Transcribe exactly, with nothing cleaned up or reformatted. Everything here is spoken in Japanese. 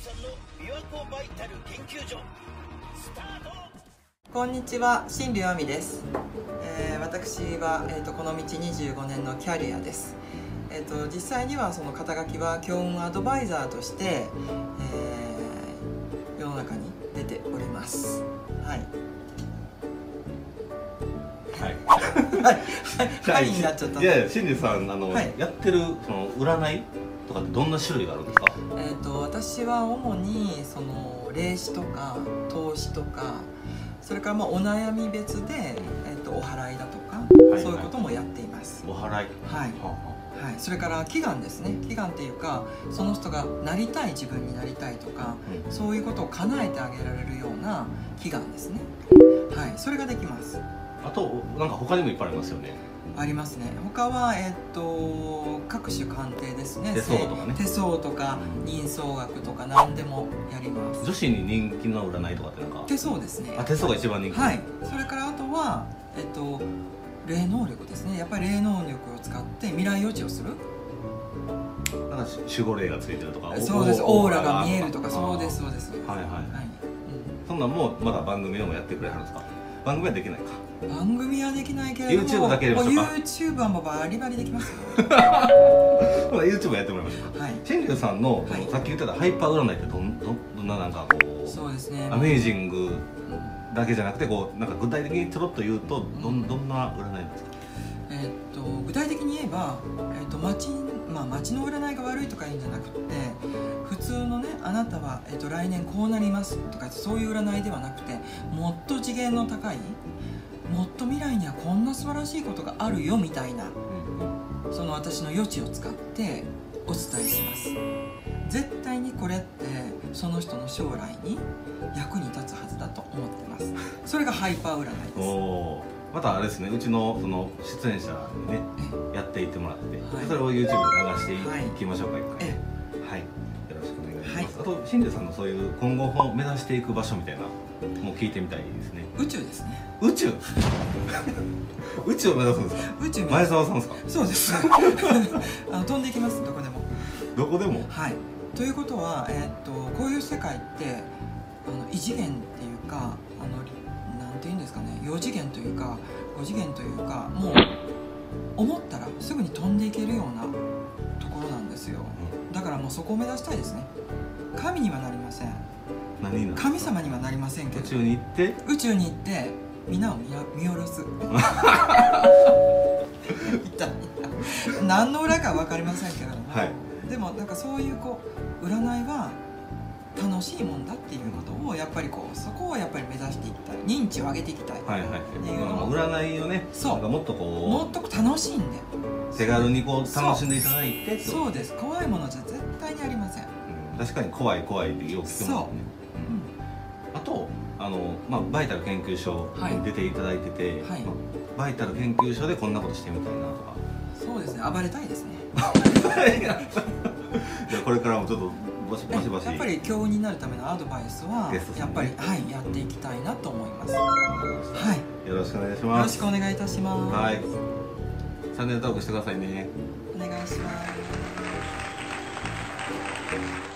さんの琵琶湖バイタル研究所スタート。 こんにちは、新竜亜美です。えー、私は、えー、とこの道にじゅうごねんのキャリアです。えー、と実際にはその肩書きは強運アドバイザーとして、えー、世の中に出ております。はい。 はい。 はい。はい。になっちゃった。 いやいや、新竜さん、あの、はい、やってるその占いとかってどんな種類があるんですか？ えっと私は主にその霊視とか投資とか、それからまあお悩み別で、えっとお祓いだとか、はいはい、そういうこともやっています。 お祓い。 はい。はい、それから祈願ですね。祈願っていうか、その人がなりたい自分になりたいとか、うん、そういうことを叶えてあげられるような祈願ですね。はい、それができます。 あとなんか他にもいっぱいありますよね。 ありますね。他はえっと各種鑑定ですね。 手相とかね。 手相とか人相学とか何でもやります。 女子に人気の占いとかってなんか。 手相ですね。 あ、手相が一番人気。 はい。それからあとはえっと霊能力ですね。やっぱり霊能力を使って未来予知をする。 なんか守護霊がついてるとか。 そうです。オーラが見えるとか。そうですそうです。 はいはい。はい。そんなんもまだ番組でもやってくれはるんですか？番組はできないか。 番組はできないけれども YouTube だけでも YouTube はもうバリバリできますよ。 YouTube やってもらいましょうか。新竜さんのさっき言ってたハイパー占いってどんどんななんかこう、 そうですね、 アメージングだけじゃなくてこうなんか具体的にちょろっと言うとどんどんな占いなんですか？ えー、っと具体的に言えば、えー、っと町まあ町の占いが悪いとかいうんじゃなくて、普通のね、あなたは、えー、っと来年こうなりますとかそういう占いではなくて、もっと次元の高い、もっと未来にはこんな素晴らしいことがあるよみたいな、うん、その私の余地を使ってお伝えします。絶対にこれってその人の将来に役に立つはずだと思ってます。それがハイパー占いです。 おまたあれですね、うちのその出演者にねやっていってもらって、はい、それを YouTube で流していきましょうか、はい、一回。はい、よろしくお願いします。はい、あと新竜さんのそういう今後目指していく場所みたいなもう聞いてみたいですね。 宇宙ですね。 宇宙宇宙を目指すんですか？宇宙前澤さんですか？ そうですあの飛んでいきます、どこでも。 どこでも。 はい。ということは、えー、っとこういう世界ってあの異次元っていうか、あのなんていうんですかね、よ次元というかご次元というか、もう思ったらすぐに飛んでいけるようなところなんですよ。だからもうそこを目指したいですね。神にはなりません。 何になる？ 神様にはなりませんけど、 宇宙に行って宇宙に行って皆を見下ろす何の裏かは分かりませんけれども、はい、でもなんかそういうこう占いは楽しいもんだっていうことをやっぱりこう、そこをやっぱり目指していきたい、認知を上げていきたいっていうのを、 占いをね、そうなんかもっとこうもっと楽しんで手軽にこう楽しんでいただいて。 そう、そうです。怖いものじゃ絶対にありません。 うん、確かに怖い怖いってよく聞くもんね。あとあの、まあ、バイタル研究所に出ていただいてて、はい、まあ、バイタル研究所でこんなことしてみたいなとか。 そうですね、暴れたいですねじゃあこれからもちょっとバシバシバシやっぱり強運になるためのアドバイスはやっぱり、はい、やっていきたいなと思います。はい、 よろしくお願いします。 よろしくお願いいたします。 はい、チャンネル登録してくださいね。 お願いします。